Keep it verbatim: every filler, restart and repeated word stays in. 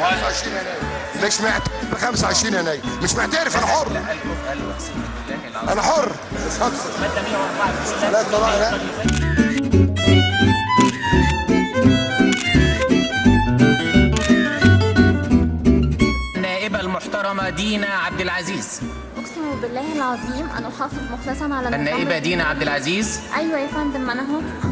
خمسة وعشرين يناير. مش معترف ب خمسة وعشرين يناير، مش معترف، انا حر. انا حر. مادة مية وأربعة. النائبة المحترمة دينا عبد العزيز. أقسم بالله العظيم أن أحافظ مخلصا على النائبة دينا عبد العزيز. أيوة يا فندم، أنا أهو.